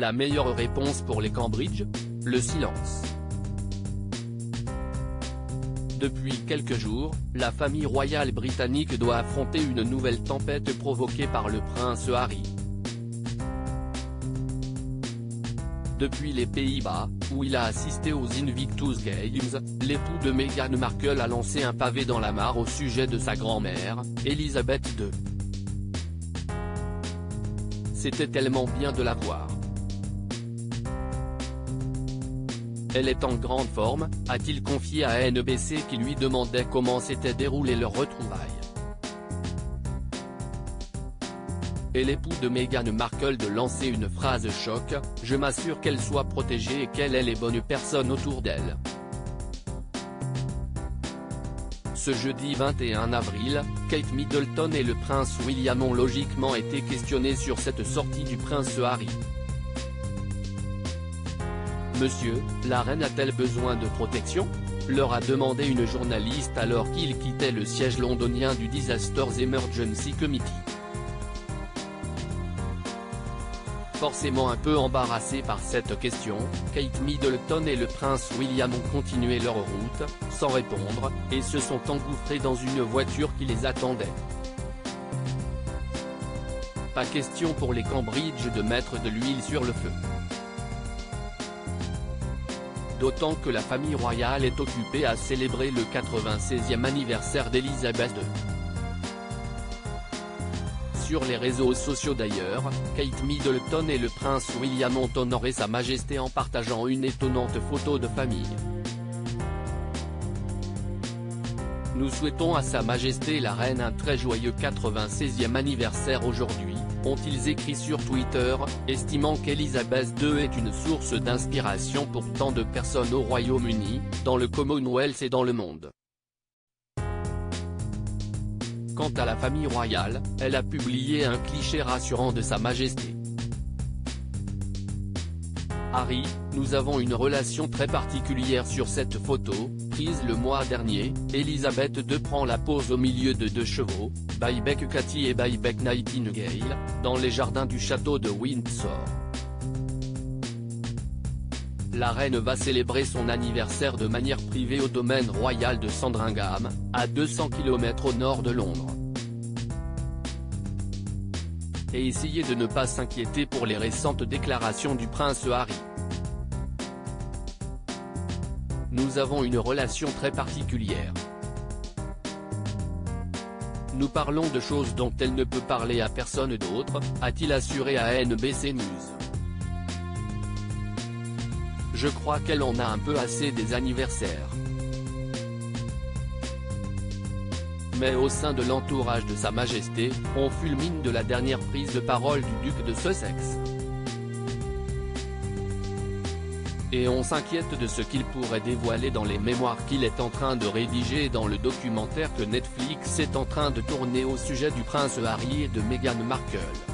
La meilleure réponse pour les Cambridge? Le silence. Depuis quelques jours, la famille royale britannique doit affronter une nouvelle tempête provoquée par le prince Harry. Depuis les Pays-Bas, où il a assisté aux Invictus Games, l'époux de Meghan Markle a lancé un pavé dans la mare au sujet de sa grand-mère, Elisabeth II. C'était tellement bien de la voir. Elle est en grande forme, a-t-il confié à NBC qui lui demandait comment s'était déroulé leur retrouvaille. Et l'époux de Meghan Markle de lancer une phrase choc: « Je m'assure qu'elle soit protégée et qu'elle ait les bonnes personnes autour d'elle ». Ce jeudi 21 avril, Kate Middleton et le prince William ont logiquement été questionnés sur cette sortie du prince Harry. Monsieur, la reine a-t-elle besoin de protection? Leur a demandé une journaliste alors qu'il quittait le siège londonien du Disasters Emergency Committee. Forcément un peu embarrassés par cette question, Kate Middleton et le prince William ont continué leur route, sans répondre, et se sont engouffrés dans une voiture qui les attendait. Pas question pour les Cambridge de mettre de l'huile sur le feu. D'autant que la famille royale est occupée à célébrer le 96e anniversaire d'Elisabeth II. Sur les réseaux sociaux d'ailleurs, Kate Middleton et le prince William ont honoré Sa Majesté en partageant une étonnante photo de famille. Nous souhaitons à Sa Majesté la Reine un très joyeux 96e anniversaire aujourd'hui, ont-ils écrit sur Twitter, estimant qu'Elisabeth II est une source d'inspiration pour tant de personnes au Royaume-Uni, dans le Commonwealth et dans le monde. Quant à la famille royale, elle a publié un cliché rassurant de Sa Majesté. Harry, nous avons une relation très particulière sur cette photo, prise le mois dernier. Elisabeth II prend la pose au milieu de deux chevaux, Buyback Cathy et Buyback Nightingale, dans les jardins du château de Windsor. La reine va célébrer son anniversaire de manière privée au domaine royal de Sandringham, à 200 km au nord de Londres. Et essayez de ne pas s'inquiéter pour les récentes déclarations du prince Harry. Nous avons une relation très particulière. Nous parlons de choses dont elle ne peut parler à personne d'autre, a-t-il assuré à NBC News. Je crois qu'elle en a un peu assez des anniversaires. Mais au sein de l'entourage de Sa Majesté, on fulmine de la dernière prise de parole du duc de Sussex. Et on s'inquiète de ce qu'il pourrait dévoiler dans les mémoires qu'il est en train de rédiger et dans le documentaire que Netflix est en train de tourner au sujet du prince Harry et de Meghan Markle.